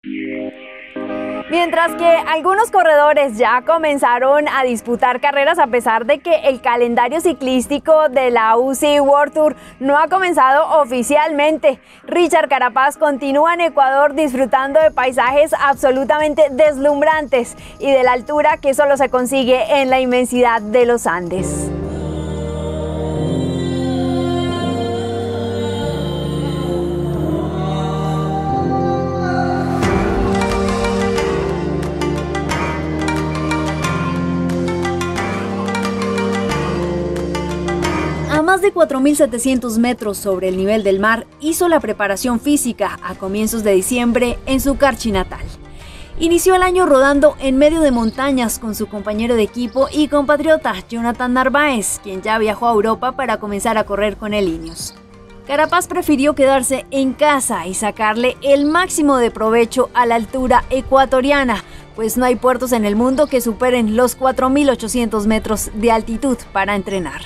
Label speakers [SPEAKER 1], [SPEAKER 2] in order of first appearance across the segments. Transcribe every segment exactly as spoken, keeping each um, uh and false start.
[SPEAKER 1] Mientras que algunos corredores ya comenzaron a disputar carreras a pesar de que el calendario ciclístico de la U C I World Tour no ha comenzado oficialmente, Richard Carapaz continúa en Ecuador disfrutando de paisajes absolutamente deslumbrantes y de la altura que solo se consigue en la inmensidad de los Andes. A más de cuatro mil setecientos metros sobre el nivel del mar, hizo la preparación física a comienzos de diciembre en su Carchi natal. Inició el año rodando en medio de montañas con su compañero de equipo y compatriota Jonathan Narváez, quien ya viajó a Europa para comenzar a correr con el Ineos. Carapaz prefirió quedarse en casa y sacarle el máximo de provecho a la altura ecuatoriana, pues no hay puertos en el mundo que superen los cuatro mil ochocientos metros de altitud para entrenar.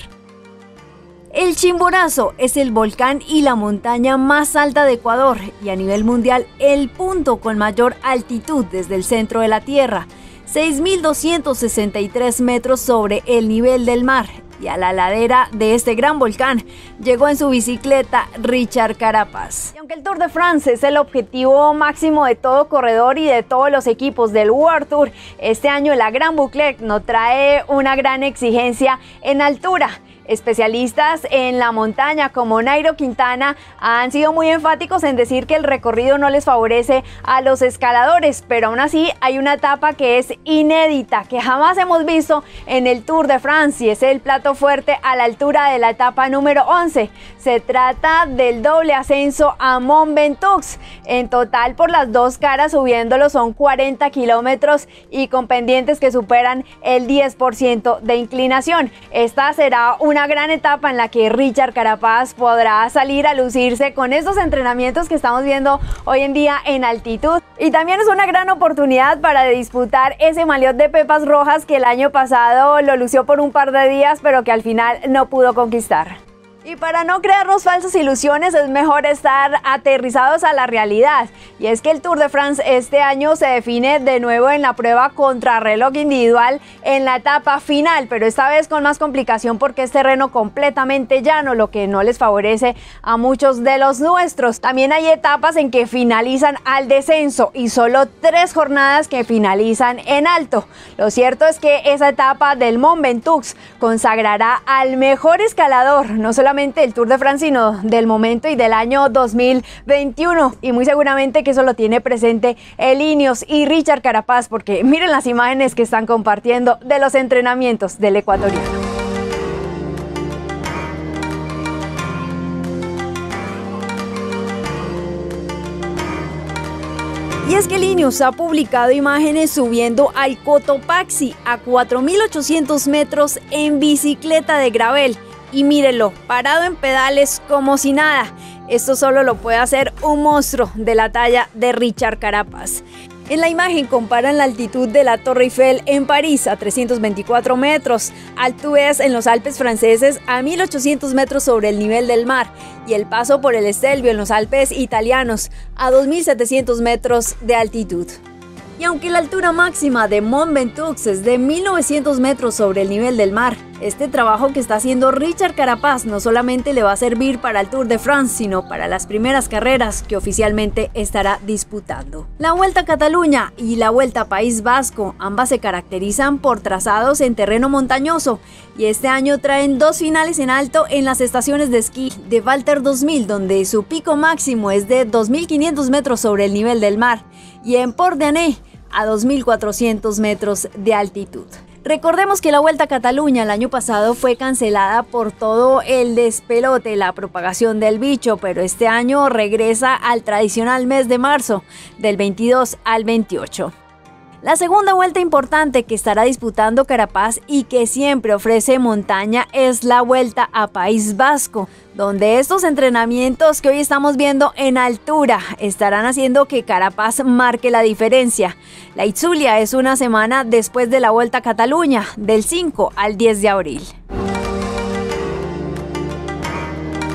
[SPEAKER 1] El Chimborazo es el volcán y la montaña más alta de Ecuador y a nivel mundial el punto con mayor altitud desde el centro de la Tierra, seis mil doscientos sesenta y tres metros sobre el nivel del mar, y a la ladera de este gran volcán llegó en su bicicleta Richard Carapaz. Y aunque el Tour de France es el objetivo máximo de todo corredor y de todos los equipos del World Tour, este año la Gran Boucle nos trae una gran exigencia en altura. Especialistas en la montaña como Nairo Quintana han sido muy enfáticos en decir que el recorrido no les favorece a los escaladores, pero aún así hay una etapa que es inédita, que jamás hemos visto en el Tour de France, y es el plato fuerte a la altura de la etapa número once. Se trata del doble ascenso a Mont Ventoux. En total, por las dos caras subiéndolo son cuarenta kilómetros y con pendientes que superan el diez por ciento de inclinación. Esta será una Una gran etapa en la que Richard Carapaz podrá salir a lucirse con estos entrenamientos que estamos viendo hoy en día en altitud, y también es una gran oportunidad para disputar ese maillot de pepas rojas que el año pasado lo lució por un par de días pero que al final no pudo conquistar. Y para no crearnos falsas ilusiones es mejor estar aterrizados a la realidad, y es que el Tour de France este año se define de nuevo en la prueba contrarreloj individual en la etapa final, pero esta vez con más complicación porque es terreno completamente llano, lo que no les favorece a muchos de los nuestros. También hay etapas en que finalizan al descenso y solo tres jornadas que finalizan en alto. Lo cierto es que esa etapa del Mont Ventoux consagrará al mejor escalador, no solamente el Tour de France, sino del momento y del año dos mil veintiuno, y muy seguramente que eso lo tiene presente el Ineos y Richard Carapaz, porque miren las imágenes que están compartiendo de los entrenamientos del ecuatoriano. Y es que el Ineos ha publicado imágenes subiendo al Cotopaxi a cuatro mil ochocientos metros en bicicleta de gravel. Y mírenlo, parado en pedales como si nada. Esto solo lo puede hacer un monstruo de la talla de Richard Carapaz. En la imagen comparan la altitud de la Torre Eiffel en París a trescientos veinticuatro metros, Alpe d'Huez en los Alpes franceses a mil ochocientos metros sobre el nivel del mar y el paso por el Stelvio en los Alpes italianos a dos mil setecientos metros de altitud. Y aunque la altura máxima de Mont Ventoux es de mil novecientos metros sobre el nivel del mar, este trabajo que está haciendo Richard Carapaz no solamente le va a servir para el Tour de France, sino para las primeras carreras que oficialmente estará disputando. La Vuelta a Cataluña y la Vuelta a País Vasco, ambas se caracterizan por trazados en terreno montañoso, y este año traen dos finales en alto en las estaciones de esquí de Valter dos mil, donde su pico máximo es de dos mil quinientos metros sobre el nivel del mar, y en Port-d'Anet a dos mil cuatrocientos metros de altitud. Recordemos que la Vuelta a Cataluña el año pasado fue cancelada por todo el despelote, la propagación del bicho, pero este año regresa al tradicional mes de marzo, del veintidós al veintiocho. La segunda vuelta importante que estará disputando Carapaz y que siempre ofrece montaña es la Vuelta a País Vasco, donde estos entrenamientos que hoy estamos viendo en altura estarán haciendo que Carapaz marque la diferencia. La Itzulia es una semana después de la Vuelta a Cataluña, del cinco al diez de abril.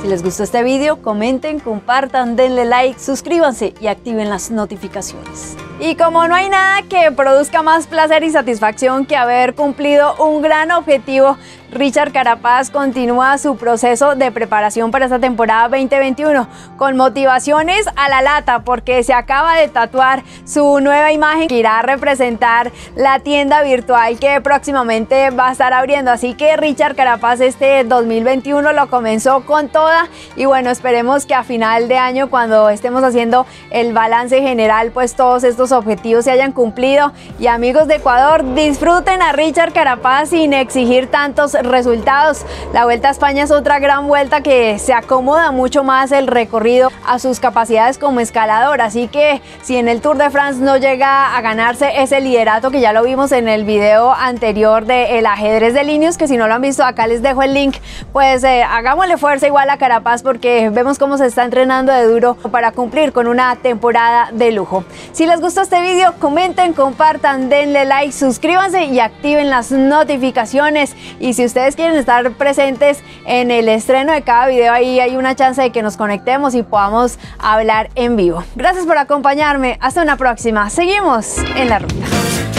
[SPEAKER 1] Si les gustó este video, comenten, compartan, denle like, suscríbanse y activen las notificaciones. Y como no hay nada que produzca más placer y satisfacción que haber cumplido un gran objetivo, Richard Carapaz continúa su proceso de preparación para esta temporada veinte veintiuno con motivaciones a la lata, porque se acaba de tatuar su nueva imagen que irá a representar la tienda virtual que próximamente va a estar abriendo. Así que Richard Carapaz este dos mil veintiuno lo comenzó con toda y bueno, esperemos que a final de año, cuando estemos haciendo el balance general, pues todos estos objetivos se hayan cumplido. Y amigos de Ecuador, disfruten a Richard Carapaz sin exigir tantos resultados. La Vuelta a España es otra gran vuelta que se acomoda mucho más el recorrido a sus capacidades como escalador, así que si en el Tour de France no llega a ganarse ese liderato, que ya lo vimos en el video anterior del ajedrez de Linius, que si no lo han visto acá les dejo el link, pues eh, hagámosle fuerza igual a Carapaz, porque vemos cómo se está entrenando de duro para cumplir con una temporada de lujo. Si les gustó este video, comenten, compartan, denle like, suscríbanse y activen las notificaciones. Y si ustedes quieren estar presentes en el estreno de cada video, ahí hay una chance de que nos conectemos y podamos hablar en vivo. Gracias por acompañarme, hasta una próxima, seguimos en la ruta.